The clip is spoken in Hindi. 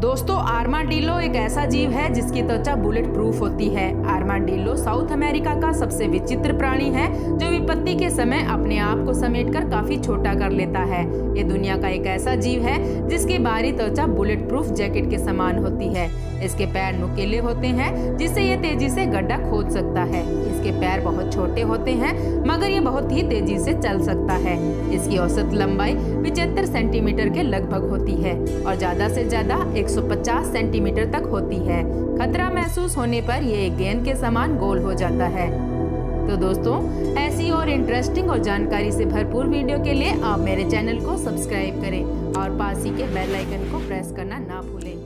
दोस्तों, आर्माडिलो एक ऐसा जीव है जिसकी त्वचा बुलेट प्रूफ होती है। आर्माडिलो साउथ अमेरिका का सबसे विचित्र प्राणी है जो विपत्ति के समय अपने आप को समेटकर काफी छोटा कर लेता है। ये दुनिया का एक ऐसा जीव है जिसकी बाहरी त्वचा बुलेट प्रूफ जैकेट के समान होती है। इसके पैर नुकीले होते हैं जिससे ये तेजी से गड्ढा खोद सकता है। इसके पैर बहुत छोटे होते हैं मगर ये बहुत ही तेजी से चल सकता है। इसकी औसत लंबाई 75 सेंटीमीटर के लगभग होती है और ज्यादा से ज्यादा 150 सेंटीमीटर तक होती है। खतरा महसूस होने पर ये एक गेंद के समान गोल हो जाता है। तो दोस्तों, ऐसी और इंटरेस्टिंग और जानकारी से भरपूर वीडियो के लिए आप मेरे चैनल को सब्सक्राइब करें और पास ही के बेल आइकन को प्रेस करना ना भूलें।